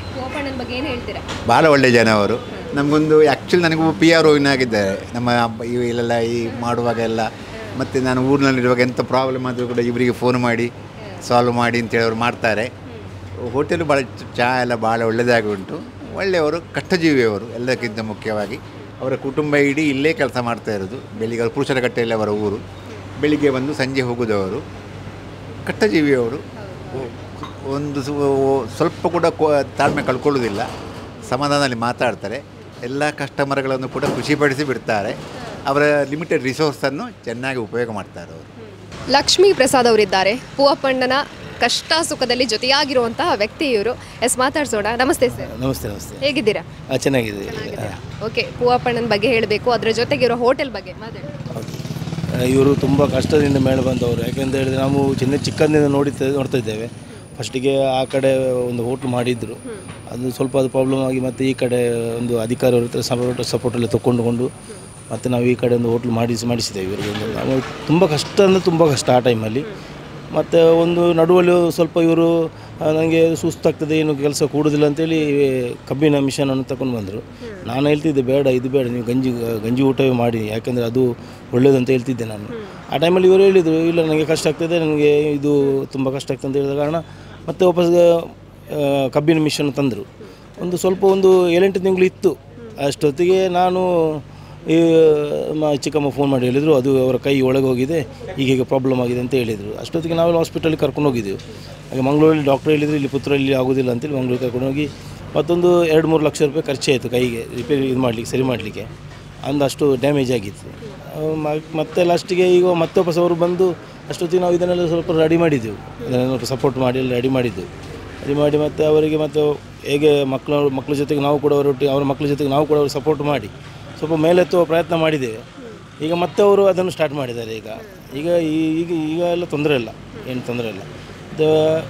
ಭಾಳ ಒಳ್ಳೆ ಜನ ಅವರು. ನಮಗೊಂದು ಆ್ಯಕ್ಚುಲಿ ನನಗೂ ಪಿ ಆರ್ ಓನಾಗಿದ್ದಾರೆ ನಮ್ಮ ಇವೆಲ್ಲ ಈ ಮಾಡುವಾಗ ಎಲ್ಲ. ಮತ್ತು ನಾನು ಊರಿನಲ್ಲಿರುವಾಗ ಎಂಥ ಪ್ರಾಬ್ಲಮ್ ಆದರೂ ಕೂಡ ಇವರಿಗೆ ಫೋನ್ ಮಾಡಿ ಸಾಲ್ವ್ ಮಾಡಿ ಅಂತೇಳಿ ಅವರು ಮಾಡ್ತಾರೆ. ಹೋಟೆಲು ಭಾಳ ಚಹಾ ಎಲ್ಲ ಭಾಳ ಒಳ್ಳೆಯದಾಗಿ ಉಂಟು. ಒಳ್ಳೆಯವರು, ಕಷ್ಟಜೀವಿಯವರು. ಎಲ್ಲಕ್ಕಿಂತ ಮುಖ್ಯವಾಗಿ ಅವರ ಕುಟುಂಬ ಇಡೀ ಇಲ್ಲೇ ಕೆಲಸ ಮಾಡ್ತಾ ಇರೋದು. ಬೆಳಿಗ್ಗೆ ಅವರು ಪುರುಷರ ಕಟ್ಟೆಯಲ್ಲಿ ಅವರ ಊರು. ಬೆಳಿಗ್ಗೆ ಬಂದು ಸಂಜೆ ಹೋಗೋದವರು. ಕಷ್ಟಜೀವಿಯವರು. ಒಂದು ಸ್ವಲ್ಪ ಕೂಡ ತಾಳ್ಮೆ ಕಳ್ಕೊಳ್ಳೋದಿಲ್ಲ. ಸಮಾಧಾನದಲ್ಲಿ ಮಾತಾಡ್ತಾರೆ. ಎಲ್ಲ ಕಸ್ಟಮರ್ಗಳನ್ನು ಕೂಡ ಖುಷಿಪಡಿಸಿ ಬಿಡ್ತಾರೆ. ಅವರ ಲಿಮಿಟೆಡ್ ರಿಸೋರ್ಸನ್ನು ಚೆನ್ನಾಗಿ ಉಪಯೋಗ ಮಾಡ್ತಾರೆ ಅವರು. ಲಕ್ಷ್ಮೀ ಪ್ರಸಾದ್ ಅವರಿದ್ದಾರೆ. ಪೂವಪ್ಪಣ್ಣನ ಕಷ್ಟ ಸುಖದಲ್ಲಿ ಜೊತೆಯಾಗಿರುವಂತಹ ವ್ಯಕ್ತಿ ಇವರು. ಎಸ್, ಮಾತಾಡ್ಸೋಣ. ನಮಸ್ತೆ ಸರ್. ನಮಸ್ತೆ ನಮಸ್ತೆ. ಹೇಗಿದ್ದೀರಾ? ಚೆನ್ನಾಗಿದೆ. ಓಕೆ, ಪೂವಪ್ಪಣ್ಣನ ಬಗ್ಗೆ ಹೇಳಬೇಕು, ಅದರ ಜೊತೆಗೆ ಇರೋ ಹೋಟೆಲ್ ಬಗ್ಗೆ ಮಾತಾಡಿ. ಇವರು ತುಂಬ ಕಷ್ಟದಿಂದ ಮೇಲೆ ಬಂದವರು. ಯಾಕೆಂತ ಹೇಳಿದ್ರೆ ನಾವು ಚಿನ್ನ ಚಿಕ್ಕಂದಿಂದ ನೋಡಿತ ನೋಡ್ತಾ ಇದ್ದೇವೆ. ಫಸ್ಟಿಗೆ ಆ ಕಡೆ ಒಂದು ಹೋಟ್ಲು ಮಾಡಿದ್ರು, ಅದು ಸ್ವಲ್ಪ ಅದು ಪ್ರಾಬ್ಲಮ್ ಆಗಿ ಮತ್ತು ಈ ಕಡೆ ಒಂದು ಅಧಿಕಾರಿಯವ್ರ ಹತ್ರ ಸಪೋರ್ಟ್ ಸಪೋರ್ಟೆಲ್ಲ ತೊಗೊಂಡುಕೊಂಡು ಮತ್ತು ನಾವು ಈ ಕಡೆ ಒಂದು ಹೋಟ್ಲು ಮಾಡಿಸಿ ಮಾಡಿಸಿದ್ದೇವೆ ಇವರಿಗೆ. ನಾವು ತುಂಬ ಕಷ್ಟ ಅಂದರೆ ತುಂಬ ಕಷ್ಟ ಆ ಟೈಮಲ್ಲಿ. ಮತ್ತು ಒಂದು ನಡುವಲ್ಲಿ ಸ್ವಲ್ಪ ಇವರು ನನಗೆ ಸುಸ್ತಾಗ್ತದೆ, ಏನು ಕೆಲಸ ಕೂಡೋದಿಲ್ಲ ಅಂತೇಳಿ ಕಬ್ಬಿನ ಮಿಷನನ್ನು ತಗೊಂಡು ಬಂದರು. ನಾನು ಹೇಳ್ತಿದ್ದೆ ಬೇಡ, ಇದು ಬೇಡ, ನೀವು ಗಂಜಿ ಗಂಜಿ ಊಟವೇ ಮಾಡಿ, ಯಾಕೆಂದರೆ ಅದು ಒಳ್ಳೆಯದು ಅಂತ ಹೇಳ್ತಿದ್ದೆ ನಾನು. ಆ ಟೈಮಲ್ಲಿ ಇವರು ಹೇಳಿದರು, ಇಲ್ಲ ನನಗೆ ಕಷ್ಟ ಆಗ್ತದೆ, ನನಗೆ ಇದು ತುಂಬ ಕಷ್ಟ ಆಗ್ತದೆ ಅಂತ ಹೇಳಿದ ಕಾರಣ ಮತ್ತೆ ವಾಪಸ್ ಕಬ್ಬಿನ ಮಿಷನ್ ತಂದರು. ಒಂದು ಸ್ವಲ್ಪ ಒಂದು ಏಳೆಂಟು ತಿಂಗಳು ಇತ್ತು. ಅಷ್ಟೊತ್ತಿಗೆ ನಾನು ಈ ಚಿಕ್ಕಮ್ಮ ಫೋನ್ ಮಾಡಿ ಹೇಳಿದರು, ಅದು ಅವರ ಕೈ ಒಳಗೆ ಹೋಗಿದೆ, ಈಗೀಗ ಪ್ರಾಬ್ಲಮ್ ಆಗಿದೆ ಅಂತ ಹೇಳಿದರು. ಅಷ್ಟೊತ್ತಿಗೆ ನಾವೆಲ್ಲ ಹಾಸ್ಪಿಟಲಿಗೆ ಕರ್ಕೊಂಡು ಹೋಗಿದ್ದೆವು. ಹಾಗೆ ಮಂಗಳೂರಲ್ಲಿ ಡಾಕ್ಟ್ರ್ ಹೇಳಿದರು, ಇಲ್ಲಿ ಪುತ್ತೂರಲ್ಲಿ ಆಗೋದಿಲ್ಲ ಅಂತೇಳಿ ಮಂಗಳೂರಿಗೆ ಕರ್ಕೊಂಡು ಹೋಗಿ ಮತ್ತೊಂದು ಎರಡು ಮೂರು ಲಕ್ಷ ರೂಪಾಯಿ ಖರ್ಚಾಯಿತು ಕೈಗೆ ರಿಪೇರಿ ಇದು ಮಾಡಲಿಕ್ಕೆ, ಸರಿ ಮಾಡಲಿಕ್ಕೆ. ಅಂದಷ್ಟು ಡ್ಯಾಮೇಜ್ ಆಗಿತ್ತು. ಮತ್ತೆ ಲಾಸ್ಟಿಗೆ ಈಗ ಮತ್ತೆ ವಾಪಸ್ ಅವರು ಬಂದು ಅಷ್ಟೊತ್ತಿಗೆ ನಾವು ಇದನ್ನೆಲ್ಲ ಸ್ವಲ್ಪ ರೆಡಿ ಮಾಡಿದ್ದೆವು, ಇದನ್ನೆಲ್ಲ ಸಪೋರ್ಟ್ ಮಾಡಿ ಎಲ್ಲ ರೆಡಿ ಮಾಡಿದ್ದೆವು. ರೆಡಿ ಮಾಡಿ ಮತ್ತು ಅವರಿಗೆ ಮತ್ತು ಹೇಗೆ ಮಕ್ಕಳ ಮಕ್ಕಳ ಜೊತೆಗೆ ನಾವು ಕೂಡ ಅವರೊಟ್ಟಿಗೆ ಅವರ ಮಕ್ಕಳ ಜೊತೆಗೆ ನಾವು ಕೂಡ ಅವರು ಸಪೋರ್ಟ್ ಮಾಡಿ ಸ್ವಲ್ಪ ಮೇಲೆತ್ತುವ ಪ್ರಯತ್ನ ಮಾಡಿದ್ದೇವೆ. ಈಗ ಮತ್ತೆ ಅವರು ಅದನ್ನು ಸ್ಟಾರ್ಟ್ ಮಾಡಿದ್ದಾರೆ. ಈಗ ಈಗ ಈಗ ಈಗ ಎಲ್ಲ ತೊಂದರೆ ಇಲ್ಲ, ಏನು ತೊಂದರೆ ಇಲ್ಲ. ಮತ್ತು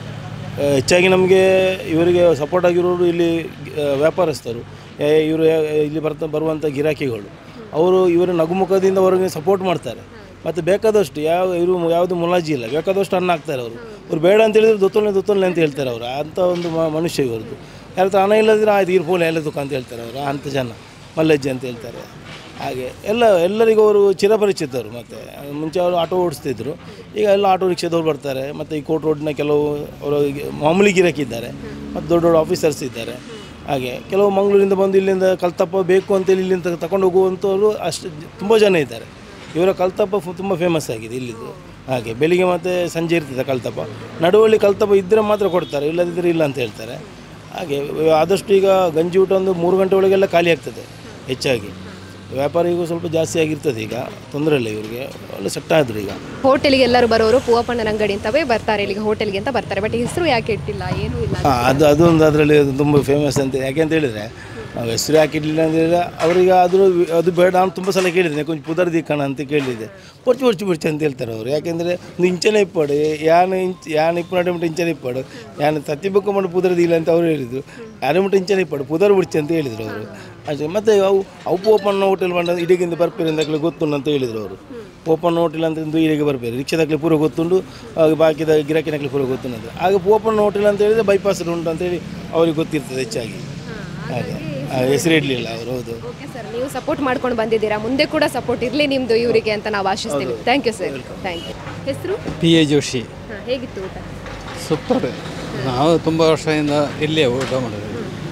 ಹೆಚ್ಚಾಗಿ ನಮಗೆ ಇವರಿಗೆ ಸಪೋರ್ಟ್ ಆಗಿರೋರು ಇಲ್ಲಿ ವ್ಯಾಪಾರಸ್ಥರು, ಇವರು ಇಲ್ಲಿ ಬರ್ತಾ ಬರುವಂಥ ಗಿರಾಕಿಗಳು, ಅವರು ಇವರ ನಗುಮುಖದಿಂದ ಅವರಿಗೆ ಸಪೋರ್ಟ್ ಮಾಡ್ತಾರೆ. ಮತ್ತು ಬೇಕಾದಷ್ಟು ಯಾವ ಇವರು ಯಾವುದು ಮುಲಾಜಿ ಇಲ್ಲ, ಬೇಕಾದಷ್ಟು ಅನ್ನ ಹಾಕ್ತಾರೆ ಅವರು. ಅವ್ರು ಬೇಡ ಅಂತ ಹೇಳಿದ್ರೆ ದೊತ್ತೊಲ್ಲೆ ದೊತ್ತೊಲ್ಲೆ ಅಂತ ಹೇಳ್ತಾರೆ ಅವರು. ಅಂಥ ಒಂದು ಮನುಷ್ಯ ಇವ್ರದ್ದು. ಯಾರ ಹತ್ರ ಹಣ ಇಲ್ಲದಿದ್ರೆ ಆಯ್ತು ಇರ್ಫೋನ್ ಎಲ್ಲ ದುಃಖ ಅಂತ ಹೇಳ್ತಾರೆ ಅವರು. ಅಂಥ ಜನ ಮಲ್ಲಜ್ಜಿ ಅಂತ ಹೇಳ್ತಾರೆ. ಹಾಗೆ ಎಲ್ಲ ಎಲ್ಲರಿಗೂ ಅವರು ಚಿರಪರಿಚಿತರು. ಮತ್ತು ಮುಂಚೆ ಅವರು ಆಟೋ ಓಡಿಸ್ತಿದ್ರು, ಈಗ ಎಲ್ಲ ಆಟೋ ರಿಕ್ಷಾದವ್ರು ಬರ್ತಾರೆ. ಮತ್ತು ಈ ಕೋರ್ಟ್ ರೋಡ್ನ ಕೆಲವು ಅವರು ಮಾಮೂಲಿ ಗಿರಾಕಿದ್ದಾರೆ, ಮತ್ತು ದೊಡ್ಡ ದೊಡ್ಡ ಆಫೀಸರ್ಸ್ ಇದ್ದಾರೆ. ಹಾಗೆ ಕೆಲವು ಮಂಗಳೂರಿಂದ ಬಂದು ಇಲ್ಲಿಂದ ಕಲ್ತಪ್ಪ ಬೇಕು ಅಂತೇಳಿ ಇಲ್ಲಿಂದ ತಗೊಂಡು ಹೋಗುವಂಥವ್ರು ಅಷ್ಟು ತುಂಬ ಜನ ಇದ್ದಾರೆ. ಇವರ ಕಲ್ತಪ್ಪ ತುಂಬ ಫೇಮಸ್ ಆಗಿದೆ ಇಲ್ಲಿದ್ದು. ಹಾಗೆ ಬೆಳಿಗ್ಗೆ ಮತ್ತು ಸಂಜೆ ಇರ್ತದೆ ಕಲ್ತಪ್ಪ. ನಡುವಲ್ಲಿ ಕಲ್ತಪ್ಪ ಇದ್ದರೆ ಮಾತ್ರ ಕೊಡ್ತಾರೆ, ಇಲ್ಲದಿದ್ದರೆ ಇಲ್ಲ ಅಂತ ಹೇಳ್ತಾರೆ. ಹಾಗೆ ಆದಷ್ಟು ಈಗ ಗಂಜಿ ಊಟ ಒಂದು ಮೂರು ಗಂಟೆ ಒಳಗೆಲ್ಲ ಖಾಲಿ ಆಗ್ತದೆ. ಹೆಚ್ಚಾಗಿ ವ್ಯಾಪಾರಿಗೂ ಸ್ವಲ್ಪ ಜಾಸ್ತಿ ಆಗಿರ್ತದೆ. ಈಗ ತೊಂದರೆ ಇಲ್ಲ, ಇವರಿಗೆ ಒಳ್ಳೆ ಸೆಟ್ ಆದರು. ಈಗ ಹೋಟೆಲ್ಗೆ ಎಲ್ಲರೂ ಬರೋರು ಪೂವಪ್ಪಣ್ಣನ ಅಂಗಡಿ ಅಂತವೇ ಬರ್ತಾರೆ, ಇಲ್ಲಿಗೆ ಹೋಟೆಲ್ಗೆ ಅಂತ ಬರ್ತಾರೆ. ಬಟ್ ಹೆಸರು ಯಾಕೆ ಇಟ್ಟಿಲ್ಲ, ಏನೂ ಇಲ್ಲ. ಹಾಂ, ಅದು ಅದೊಂದು ಅದರಲ್ಲಿ ತುಂಬ ಫೇಮಸ್ ಅಂತ. ಯಾಕೆ ಅಂತ ಹೇಳಿದರೆ ನಾವು ಹೆಸರು ಹಾಕಿಡಲಿಲ್ಲ ಅಂತ ಹೇಳಿದ್ರೆ ಅವರಿಗೆ ಆದರೂ ಅದು ಬೇಡ. ನಾನು ತುಂಬ ಸಲ ಕೇಳಿದ್ದೇನೆ, ಕೊಂಚ ಪುದರ್ ದಿಕ್ಕಣ ಅಂತ ಕೇಳಿದ್ದೆ. ಪೊರ್ಚು ಪೊರ್ಚು ಪೊರ್ಚು ಅಂತ ಹೇಳ್ತಾರೆ ಅವರು. ಯಾಕೆಂದರೆ ಒಂದು ಇಂಚನೇ ಇಪ್ಪಾಡು ಯಾನು ಇಂಚ್ ಯಾನು ಇಪ್ಪು ನಡೆ ಇಂಚನೇ ಇಪ್ಪಾಡು ಯಾನು ತತ್ತಿ ಬುಕ್ಕ ಮಾಡಿ ಪುದರ್ದಿಲ್ಲ ಅಂತ ಅವರು ಹೇಳಿದರು. ಯಾರು ಮುಟ್ಟು ಇಂಚನೇ ಇಪ್ಪಾಡು ಪುದರ್ ಬಿಡ್ಚಿ ಅಂತ ಹೇಳಿದರು ಅವರು. ಅಷ್ಟೇ. ಮತ್ತು ಅವು ಅವು ಓಪನ್ ಹೋಟೆಲ್ ಮಾಡಿ ಇಡಗಿಂದ ಬರ್ಪೇರಿ ಅಂದಾಗಲೇ ಗೊತ್ತುಂಡು ಅಂತ ಹೇಳಿದರು ಅವರು. ಓಪನ್ ಹೋಟೆಲ್ ಅಂತಂದು ಇಲ್ಲಿಗೆ ಬರ್ಬೇರು, ರಿಕ್ಷಾದಾಗಲೇ ಪೂರ ಗೊತ್ತುಂಡು, ಬಾಕಿದ ಗಿರಾಕಿನಾಗಲೇ ಪೂರ ಗೊತ್ತುಂಡು ಅಂತ. ಆಗ ಓಪನ್ ಹೋಟೆಲ್ ಅಂತ ಹೇಳಿದರೆ ಬೈಪಾಸ್ ಉಂಟು ಅಂತೇಳಿ ಅವ್ರಿಗೆ ಗೊತ್ತಿರ್ತದೆ ಹೆಚ್ಚಾಗಿ. ಹಾಗೆ ಹೆಸರು ಇಡಲಿಲ್ಲ ಅವರು. ಹೌದು. ಓಕೆ ಸರ್, ನೀವು ಸಪೋರ್ಟ್ ಮಾಡ್ಕೊಂಡು ಬಂದಿದ್ದೀರಾ, ಮುಂದೆ ಕೂಡ ಸಪೋರ್ಟ್ ಇರಲಿ ನಿಮ್ಮದು ಇವರಿಗೆ ಅಂತ ನಾವು ಆಶಿಸ್ತೀವಿ. Thank you sir. Thank you. ಹೆಸರು ಪಿ ಎ ಜೋಶಿ. ಹಾಂ, ಹೇಗಿತ್ತು ಊಟ? ಸೂಪರ್. ನಾವು ತುಂಬ ವರ್ಷದಿಂದ ಇಲ್ಲೇ ಊಟ ಮಾಡೋದು.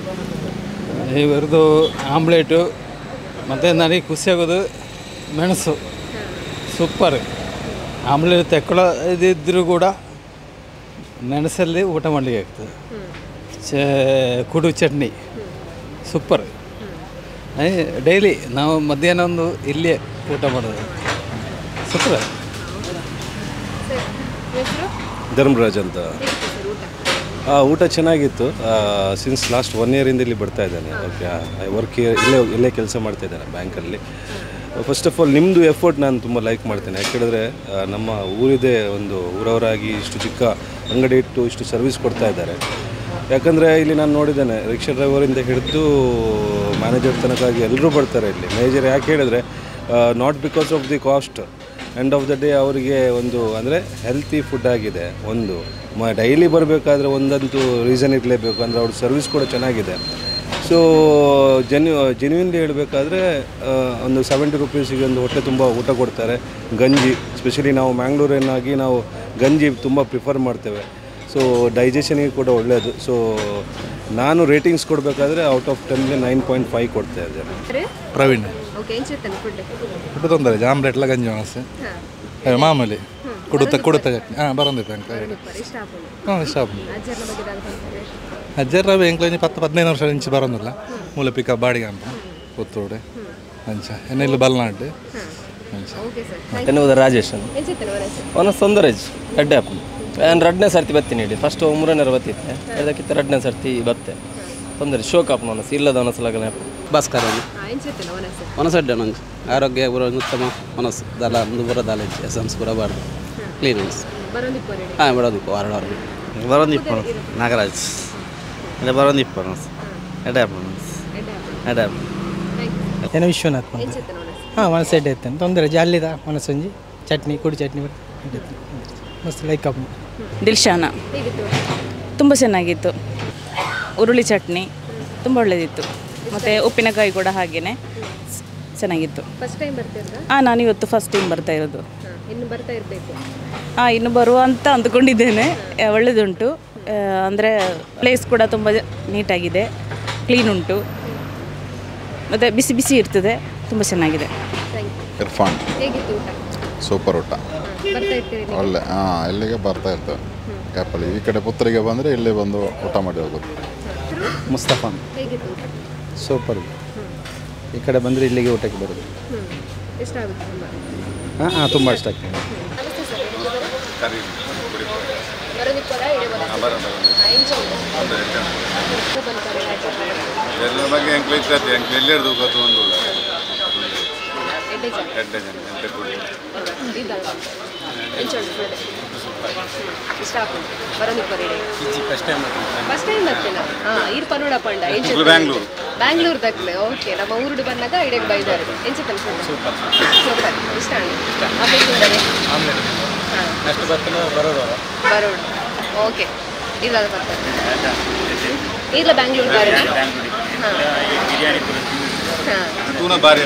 ಇವರದು ಆಮ್ಲೆಟು ಮತ್ತು ನನಗೆ ಖುಷಿಯಾಗೋದು ಮೆಣಸು ಸೂಪರ್. ಆಮ್ಲೆಟ್ ತೆಕ್ಕೊಳ್ಳೋದಿದ್ದರೂ ಕೂಡ ಮೆಣಸಲ್ಲಿ ಊಟ ಮಾಡಲಿಕ್ಕೆ ಆಗ್ತದೆ. ಚ ಕುಡು ಚಟ್ನಿ ಸೂಪರ್. ಡೈಲಿ ನಾವು ಮಧ್ಯಾಹ್ನ ಒಂದು ಇಲ್ಲೇ ಊಟ ಮಾಡೋದು ಸೂಪರ್. ಧರ್ಮರಾಜ್ ಅಂತ. ಊಟ ಚೆನ್ನಾಗಿತ್ತು. ಸಿನ್ಸ್ ಲಾಸ್ಟ್ ಒನ್ ಇಯರಿಂದ ಇಲ್ಲಿ ಬರ್ತಾ ಇದ್ದಾನೆ. ಓಕೆ, ಐ ವರ್ಕ್ ಇಲ್ಲೇ ಇಲ್ಲೇ ಕೆಲಸ ಮಾಡ್ತಾ ಇದ್ದಾನೆ ಬ್ಯಾಂಕಲ್ಲಿ. ಫಸ್ಟ್ ಆಫ್ ಆಲ್ ನಿಮ್ಮದು ಎಫರ್ಟ್ ನಾನು ತುಂಬ ಲೈಕ್ ಮಾಡ್ತೇನೆ. ಯಾಕೆ ಹೇಳಿದ್ರೆ ನಮ್ಮ ಊರಿದೆ ಒಂದು ಊರವರಾಗಿ ಇಷ್ಟು ಚಿಕ್ಕ ಅಂಗಡಿ ಇಟ್ಟು ಇಷ್ಟು ಸರ್ವಿಸ್ ಕೊಡ್ತಾ ಇದ್ದಾರೆ. ಯಾಕಂದರೆ ಇಲ್ಲಿ ನಾನು ನೋಡಿದ್ದೇನೆ, ರಿಕ್ಷಾ ಡ್ರೈವರಿಂದ ಹಿಡಿದು ಮ್ಯಾನೇಜರ್ ತನಕಾಗಿ ಎಲ್ಲರೂ ಬರ್ತಾರೆ ಇಲ್ಲಿ. ಮೇಜರ್ ಯಾಕೆ ಹೇಳಿದ್ರೆ not because of the cost, end of the day ಅವರಿಗೆ ಒಂದು ಅಂದರೆ ಹೆಲ್ತಿ ಫುಡ್ ಆಗಿದೆ. ಒಂದು ಮ ಡೈಲಿ ಬರಬೇಕಾದ್ರೆ ಒಂದಂತೂ ರೀಸನ್ ಇರಲೇಬೇಕು, ಅಂದರೆ ಅವ್ರ ಸರ್ವಿಸ್ ಕೂಡ ಚೆನ್ನಾಗಿದೆ. ಸೊ ಜೆನ್ಯು ಜೆನ್ಯೂನ್ಲಿ ಹೇಳಬೇಕಾದ್ರೆ ಒಂದು ಸೆವೆಂಟಿ ರುಪೀಸಿಗೆ ಒಂದು ಹೊಟ್ಟೆ ತುಂಬ ಊಟ ಕೊಡ್ತಾರೆ. ಗಂಜಿ ಸ್ಪೆಷಲಿ ನಾವು ಮ್ಯಾಂಗ್ಳೂರಿನಾಗಿ ನಾವು ಗಂಜಿ ತುಂಬ ಪ್ರಿಫರ್ ಮಾಡ್ತೇವೆ. ಸೊ ಡೈಜೆಷನಿಗೆ ಕೂಡ ಒಳ್ಳೆಯದು. ಸೊ ನಾನು ರೇಟಿಂಗ್ಸ್ ಕೊಡಬೇಕಾದ್ರೆ ಔಟ್ ಆಫ್ ಟೆನ್ಗೆ ನೈನ್ ಪಾಯಿಂಟ್ ಫೈವ್ ಕೊಡ್ತಾ ಇದ್ದೇನೆ. ಪ್ರವೀಣ್. ಓಕೆ, ಏನು ಚಿತ್ತನ ಫುಡ್? ಫುಡ್ ತೊಂದರೆ ಜಾಮ್ಲೆಟ್ಲ ಗಂಜಿ ಮನಸ್ಸು ಮಾಮೂಲಿ ಕುಡುತ್ತ ಕುಡುತ್ತ ಚಟ್ನಿ. ಹಾಂ ಬರೋದಿಪ್ಪ ಎಂಕ ಹಾಂ ಇಷ್ಟ ಆಗ್ಬೋದು. ಅಜ್ಜರ ಎಂಕ್ಲ ಪತ್ತು ಹದಿನೈದು ವರ್ಷ ಇಂಚು ಬರೋದಿಲ್ಲ. ಮೂಲ ಪಿಕ ಬಾಡಿಗೆ ಅಂತ ಪುತ್ತೂಡೆ ಅಂಚ ಎನ್ನೆಲ್ಲ ಬಲ್ನಾಡು ಅಂಚ. ಎನ್ನುವುದು ರಾಜೇಶ್ ಅವನ ತೊಂದರೆಜ್ ಅಡ್ಡೆ ಅಪ್ಪ ನಾನು ಎರಡನೇ ಸರ್ತಿ ಬತ್ತೀನಿ ಇಡಿ. ಫಸ್ಟ್ ಮೂರನೇ ಬತ್ತಿತ್ತೆ, ಅದಕ್ಕಿಂತ ಎರಡನೇ ಸರ್ತಿ ಬತ್ತೆ ತೊಂದರೆ ಶೋಕ್ ಅಪ್ಪ ಮನಸ್ಸು ಇಲ್ಲದ ಮನಸ್ಸು ಭಾಸ್ಕರ ಮನಸ್ಸಡ್ಡೆ ನಂಗೆ ಆರೋಗ್ಯ ಪೂರ ಉತ್ತಮ ಮನಸ್ಸು ದಲ ಒಂದು ಪೂರ ದಾಲ ಎಸನ್ಸ್ ಪೂರ ಬಾರ್ದು ಕ್ಲೀನ್ ಮನಸ್ಸು. ಹಾಂ ಬರೋದಿಪ್ಪ ವಾರ ವಾರ ಬರೋದಿಪ್ಪ ನಾಗರಾಜ್ ಅದೇ ಬರೋದಿಪ್ಪ ಮನಸ್ಸು ಎಡೆ ಅಪ್ಪ ಮನಸ್ಸು ಎಡೆ ಅಪ್ಪ ಏನೋ ವಿಶ್ವನಾಥ್ ಹಾಂ ಮನಸ್ಸು ಎಡ್ಡೆ ಇರ್ತಾನೆ ತೊಂದರೆ ಜಾಲಿದ ಮನಸ್ಸಂಜಿ ಚಟ್ನಿ ಕುಡಿ ಚಟ್ನಿ ಮಸ್ತ್ ಲೈಕ್ ಅಪ್ ದಿಲ್ಶಾನ ತುಂಬ ಚೆನ್ನಾಗಿತ್ತು. ಉರುಳಿ ಚಟ್ನಿ ತುಂಬ ಒಳ್ಳೆಯದಿತ್ತು, ಮತ್ತು ಉಪ್ಪಿನಕಾಯಿ ಕೂಡ ಹಾಗೆಯೇ ಚೆನ್ನಾಗಿತ್ತು. ಫಸ್ಟ್ ಟೈಮ್ ಬರ್ತಿದ್ರಾ? ಹಾಂ, ನಾನು ಇವತ್ತು ಫಸ್ಟ್ ಟೈಮ್ ಬರ್ತಾ ಇರೋದು. ಇನ್ನು ಬರ್ತಾ ಇರಬೇಕು. ಹಾಂ, ಇನ್ನು ಬರುವ ಅಂತ ಅಂದ್ಕೊಂಡಿದ್ದೇನೆ. ಒಳ್ಳೆಯದುಂಟು, ಅಂದರೆ ಪ್ಲೇಸ್ ಕೂಡ ತುಂಬ ನೀಟಾಗಿದೆ, ಕ್ಲೀನ್ ಉಂಟು, ಮತ್ತು ಬಿಸಿ ಬಿಸಿ ಇರ್ತದೆ, ತುಂಬ ಚೆನ್ನಾಗಿದೆ. ಇರ್ಫಾನ್ ಹೇಗಿತ್ತು ಊಟ? ಸೂಪರ್ ಊಟ, ಬರ್ತಾ ಇರ್ತೀರಿ ನೀವು? ಒಳ್ಳೆ. ಹಾಂ, ಇಲ್ಲಿಗೆ ಬರ್ತಾ ಇರ್ತೇವೆ ಕ್ಯಾಪಲ್ಲಿ. ಈ ಕಡೆ ಪುತ್ತೂರಿಗೆ ಬಂದರೆ ಇಲ್ಲೇ ಬಂದು ಊಟ ಮಾಡಿ ಹೋಗೋದು. ಮುಸ್ತಫಾ ಹೇಗಿತ್ತು ಊಟ? ಸೂಪರ್. ಈ ಕಡೆ ಬಂದರೆ ಇಲ್ಲಿಗೆ ಊಟಕ್ಕೆ ಬರೋದು. ಇಷ್ಟ ಆಗುತ್ತೆ ತುಂಬ? ಹಾಂ ಹಾಂ, ತುಂಬ ಇಷ್ಟ ಆಗ್ತದೆ. ನಮಸ್ತೆ ಸರ್, ಎಲ್ಲ ಬಗ್ಗೆ ಎಂಕ್ಲು ಇರ್ತದೆ, ಎಂಕ್ಲು ಎಲ್ಲೆರದು ಗೊತ್ತು ಒಂದು ಇಷ್ಟ ಆಗ್ತದೆ ಬರೋದು ಫಸ್ಟ್ ಟೈಮ್ ಬರ್ತೀನ. ಹಾಂ, ಇರ್ ಪನ್ನೋಡ ಪಂಡ ಬ್ಯಾಂಗ್ಳೂರು ಬ್ಯಾಂಗ್ಳೂರ್ ದಕ್ಲೆ. ಓಕೆ, ನಮ್ಮ ಊರುಡು ಬಂದಾಗ ಇಡಕ್ಕೆ ಬೈದಾರೆ ಎಂಚ ತಲುಪ ಸೂಪರ್. ಇಷ್ಟ ಬರೋಡು. ಓಕೆ, ಇಲ್ಲ ಬರ್ತಾರೆ ಇಲ್ಲ ಬ್ಯಾಂಗ್ಳೂರ್ ಬಾರಿ. ಹಾಂ ಬಾರಿ.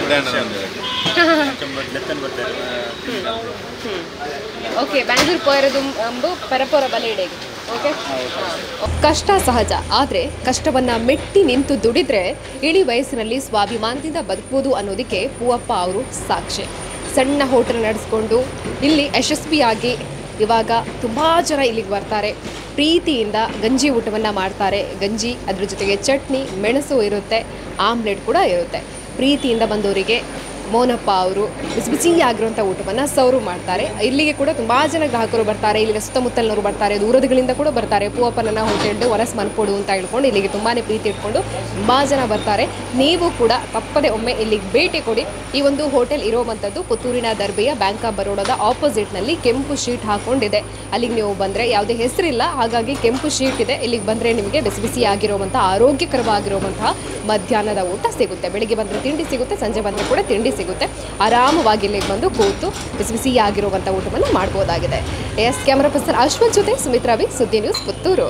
ಓಕೆ, ಬ್ಯಾಂಗ್ಳೂರ್ ಪೋಯರದು ಅಂಬು ಪರಪೋರ ಬಲ ಇಡೆಗೆ. ಓಕೆ, ಕಷ್ಟ ಸಹಜ, ಆದರೆ ಕಷ್ಟವನ್ನ ಮೆಟ್ಟಿ ನಿಂತು ದುಡಿದ್ರೆ ಇಡೀ ವಯಸ್ಸಿನಲ್ಲಿ ಸ್ವಾಭಿಮಾನದಿಂದ ಬದುಕಬಹುದು ಅನ್ನೋದಕ್ಕೆ ಪೂವಪ್ಪ ಅವರು ಸಾಕ್ಷಿ. ಸಣ್ಣ ಹೋಟೆಲ್ ನಡೆಸ್ಕೊಂಡು ಇಲ್ಲಿ ಯಶಸ್ವಿಯಾಗಿ ಇವಾಗ ತುಂಬ ಜನ ಇಲ್ಲಿಗೆ ಬರ್ತಾರೆ. ಪ್ರೀತಿಯಿಂದ ಗಂಜಿ ಊಟವನ್ನು ಮಾಡ್ತಾರೆ. ಗಂಜಿ, ಅದ್ರ ಜೊತೆಗೆ ಚಟ್ನಿ, ಮೆಣಸು ಇರುತ್ತೆ, ಆಮ್ಲೆಟ್ ಕೂಡ ಇರುತ್ತೆ. ಪ್ರೀತಿಯಿಂದ ಬಂದವರಿಗೆ ಮೋನಪ್ಪ ಅವರು ಬಿಸಿ ಬಿಸಿಯಾಗಿರುವಂಥ ಊಟವನ್ನು ಸರ್ವ್ ಮಾಡ್ತಾರೆ. ಇಲ್ಲಿಗೆ ಕೂಡ ತುಂಬ ಜನ ಗ್ರಾಹಕರು ಬರ್ತಾರೆ, ಇಲ್ಲಿಗೆ ಸುತ್ತಮುತ್ತಲಿನವರು ಬರ್ತಾರೆ, ದೂರದಗಳಿಂದ ಕೂಡ ಬರ್ತಾರೆ. ಪೂವಪ್ಪನ ಹೋಟೆಲ್ ಹೊರಸ್ ಮನ್ಕೊಡು ಅಂತ ಹೇಳ್ಕೊಂಡು ಇಲ್ಲಿಗೆ ತುಂಬಾ ಪ್ರೀತಿ ಇಟ್ಕೊಂಡು ತುಂಬ ಜನ ಬರ್ತಾರೆ. ನೀವು ಕೂಡ ತಪ್ಪದೆ ಒಮ್ಮೆ ಇಲ್ಲಿಗೆ ಭೇಟಿ ಕೊಡಿ. ಈ ಒಂದು ಹೋಟೆಲ್ ಇರುವಂಥದ್ದು ಪುತ್ತೂರಿನ ದರ್ಬೆಯ ಬ್ಯಾಂಕ್ ಆಫ್ ಬರೋಡಾದ ಆಪೋಸಿಟ್ನಲ್ಲಿ ಕೆಂಪು ಶೀಟ್ ಹಾಕೊಂಡಿದೆ. ಅಲ್ಲಿಗೆ ನೀವು ಬಂದರೆ ಯಾವುದೇ ಹೆಸರಿಲ್ಲ, ಹಾಗಾಗಿ ಕೆಂಪು ಶೀಟ್ ಇದೆ. ಇಲ್ಲಿಗೆ ಬಂದರೆ ನಿಮಗೆ ಬಿಸಿ ಬಿಸಿಯಾಗಿರುವಂಥ ಆರೋಗ್ಯಕರವಾಗಿರುವಂತಹ ಮಧ್ಯಾಹ್ನದ ಊಟ ಸಿಗುತ್ತೆ. ಬೆಳಿಗ್ಗೆ ಬಂದರೆ ತಿಂಡಿ ಸಿಗುತ್ತೆ, ಸಂಜೆ ಬಂದರೆ ಕೂಡ ತಿಂಡಿ ಸಿಗುತ್ತೆ. ಆರಾಮವಾಗಿ ಇಲ್ಲಿಗೆ ಬಂದು ಕೂತು ಬಿಸಿ ಬಿಸಿಯಾಗಿರುವಂಥ ಊಟವನ್ನು ಮಾಡ್ಬೋದಾಗಿದೆ. ಎಸ್ ಕ್ಯಾಮರಾ ಪರ್ಸನ್ ಅಶ್ವಥ್ ಜೊತೆ Sumitra V, Suddi news, Puttur.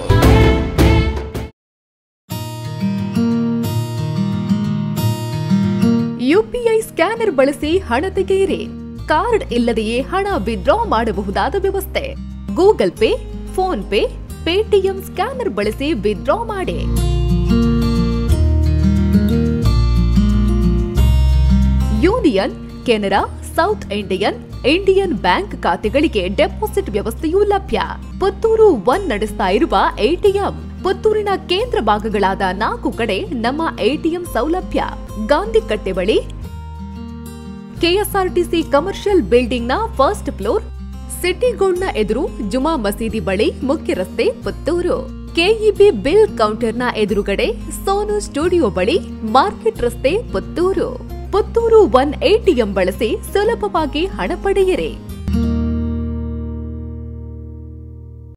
UPI scanner ಬಳಸಿ ಹಣ ತೆಗೆಯಿರಿ. ಕಾರ್ಡ್ ಇಲ್ಲದೆಯೇ ಹಣ ವಿತ್ಡ್ರಾ ಮಾಡಬಹುದಾದ ವ್ಯವಸ್ಥೆ. Google Pay, PhonePe, Paytm scanner ಬಳಸಿ ವಿತ್ಡ್ರಾ ಮಾಡಿ. Union, Canara, South Indian, Indian bank ಖಾತೆಗಳಿಗೆ ಡೆಪಾಸಿಟ್ ವ್ಯವಸ್ಥೆಯೂ ಲಭ್ಯ. ಪುತ್ತೂರು ಒನ್ ನಡೆಸ್ತಾ ಇರುವ ಎಟಿಎಂ. ಪುತ್ತೂರಿನ ಕೇಂದ್ರ ಭಾಗಗಳಾದ ನಾಲ್ಕು ಕಡೆ ನಮ್ಮ ಎಟಿಎಂ ಸೌಲಭ್ಯ. ಗಾಂಧಿ ಕಟ್ಟೆ ಬಳಿ, ಕೆಎಸ್ಆರ್ಟಿಸಿ ಕಮರ್ಷಿಯಲ್ ಬಿಲ್ಡಿಂಗ್ ನ ಫಸ್ಟ್ ಫ್ಲೋರ್, ಸಿಟಿ ಗೋಲ್ಡ್ ನ ಎದುರು, ಜುಮಾ ಮಸೀದಿ ಬಳಿ, ಮುಖ್ಯ ರಸ್ತೆ, ಪುತ್ತೂರು. ಕೆಇಬಿ ಬಿಲ್ ಕೌಂಟರ್ನ ಎದುರುಗಡೆ, ಸೋನು ಸ್ಟುಡಿಯೋ ಬಳಿ, ಮಾರ್ಕೆಟ್ ರಸ್ತೆ, ಪುತ್ತೂರು. ಪುತ್ತೂರು ಒನ್ ಎಟಿಎಂ ಬಳಸಿ ಸುಲಭವಾಗಿ ಹಣ ಪಡೆಯಿರಿ.